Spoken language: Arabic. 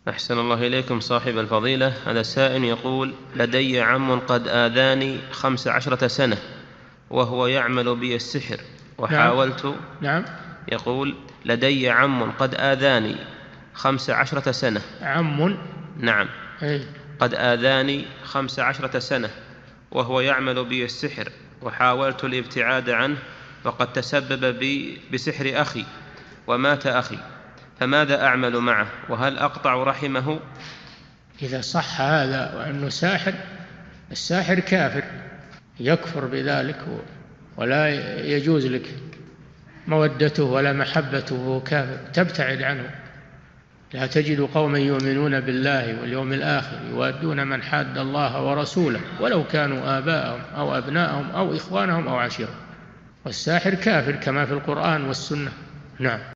أحسن الله إليكم صاحب الفضيلة. هذا سائل يقول: لدي عم قد آذاني 15 سنة وهو يعمل بي السحر وحاولت. نعم. يقول: لدي عم قد آذاني 15 سنة. عم. نعم. أي. قد آذاني 15 سنة وهو يعمل بي السحر وحاولت الابتعاد عنه، وقد تسبب بي بسحر أخي ومات أخي، فماذا أعمل معه؟ وهل أقطع رحمه؟ إذا صح هذا وأنه ساحر، الساحر كافر يكفر بذلك، ولا يجوز لك مودته ولا محبته، وهو كافر تبتعد عنه. لا تجد قوما يؤمنون بالله واليوم الآخر يوادون من حاد الله ورسوله ولو كانوا آباءهم أو أبناءهم أو إخوانهم أو عشيرهم. والساحر كافر كما في القرآن والسنة. نعم.